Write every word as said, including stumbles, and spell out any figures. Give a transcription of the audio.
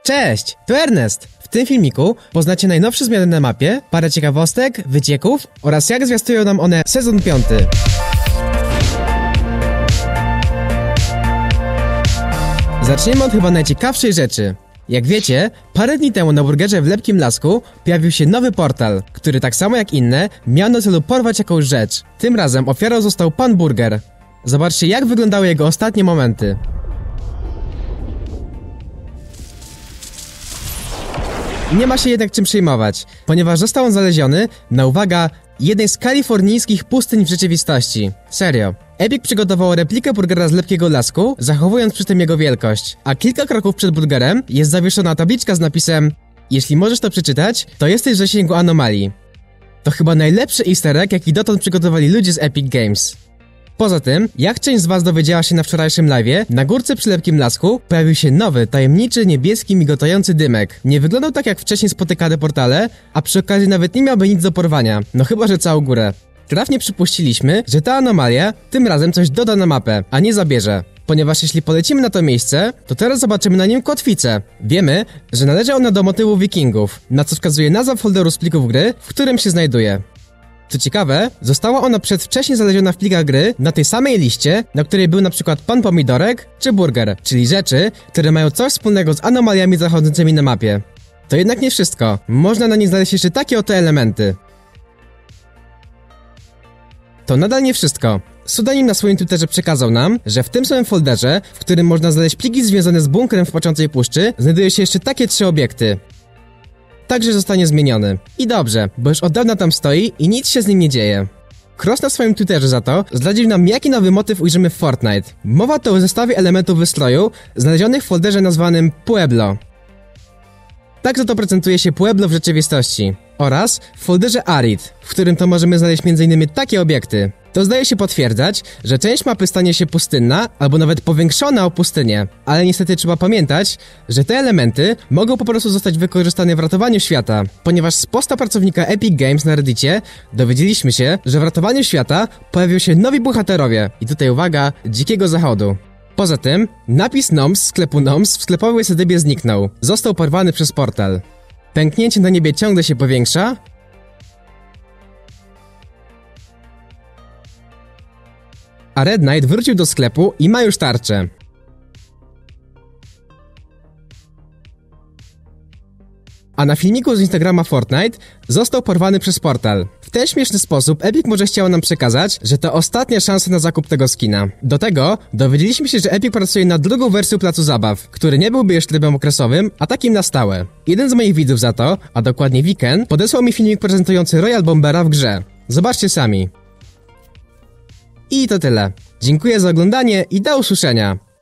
Cześć, to Ernest! W tym filmiku poznacie najnowsze zmiany na mapie, parę ciekawostek, wycieków oraz jak zwiastują nam one sezon piąty. Zaczniemy od chyba najciekawszej rzeczy. Jak wiecie, parę dni temu na burgerze w Lepkim Lasku pojawił się nowy portal, który tak samo jak inne miał na celu porwać jakąś rzecz. Tym razem ofiarą został Pan Burger. Zobaczcie, jak wyglądały jego ostatnie momenty. Nie ma się jednak czym przejmować, ponieważ został on znaleziony na, uwaga, jednej z kalifornijskich pustyń w rzeczywistości. Serio. Epic przygotował replikę burgera z Lepkiego Lasku, zachowując przy tym jego wielkość. A kilka kroków przed burgerem jest zawieszona tabliczka z napisem: jeśli możesz to przeczytać, to jesteś w zasięgu anomalii. To chyba najlepszy easter egg, jaki dotąd przygotowali ludzie z Epic Games. Poza tym, jak część z was dowiedziała się na wczorajszym live'ie, na górce przy Lepkim Lasku pojawił się nowy, tajemniczy, niebieski, migotający dymek. Nie wyglądał tak jak wcześniej spotykane portale, a przy okazji nawet nie miałby nic do porwania, no chyba że całą górę. Trafnie przypuściliśmy, że ta anomalia tym razem coś doda na mapę, a nie zabierze. Ponieważ jeśli polecimy na to miejsce, to teraz zobaczymy na nim kotwicę. Wiemy, że należy ona do motywu wikingów, na co wskazuje nazwa folderu z plików gry, w którym się znajduje. Co ciekawe, została ona przedwcześnie znaleziona w plikach gry na tej samej liście, na której był na przykład Pan Pomidorek czy Burger, czyli rzeczy, które mają coś wspólnego z anomaliami zachodzącymi na mapie. To jednak nie wszystko, można na niej znaleźć jeszcze takie oto elementy. To nadal nie wszystko. Sudanim na swoim Twitterze przekazał nam, że w tym samym folderze, w którym można znaleźć pliki związane z bunkrem w Płaczącej Puszczy, znajdują się jeszcze takie trzy obiekty. Także zostanie zmieniony. I dobrze, bo już od dawna tam stoi i nic się z nim nie dzieje. Cross na swoim Twitterze za to zdradził nam, jaki nowy motyw ujrzymy w Fortnite. Mowa to o zestawie elementów wystroju znalezionych w folderze nazwanym Pueblo. Tak za to prezentuje się Pueblo w rzeczywistości. Oraz w folderze Arid, w którym to możemy znaleźć między innymi takie obiekty. To zdaje się potwierdzać, że część mapy stanie się pustynna, albo nawet powiększona o pustynię. Ale niestety trzeba pamiętać, że te elementy mogą po prostu zostać wykorzystane w ratowaniu świata. Ponieważ z posta pracownika Epic Games na Reddicie dowiedzieliśmy się, że w ratowaniu świata pojawią się nowi bohaterowie. I tutaj uwaga, Dzikiego Zachodu. Poza tym, napis Noms z sklepu Noms w sklepowej siedzibie zniknął. Został porwany przez portal. Pęknięcie na niebie ciągle się powiększa. A Red Knight wrócił do sklepu i ma już tarczę. A na filmiku z Instagrama Fortnite został porwany przez portal. W ten śmieszny sposób Epic może chciało nam przekazać, że to ostatnia szansa na zakup tego skina. Do tego dowiedzieliśmy się, że Epic pracuje nad drugą wersją placu zabaw, który nie byłby już trybem okresowym, a takim na stałe. Jeden z moich widzów za to, a dokładnie Weekend, podesłał mi filmik prezentujący Royal Bombera w grze. Zobaczcie sami. I to tyle. Dziękuję za oglądanie i do usłyszenia.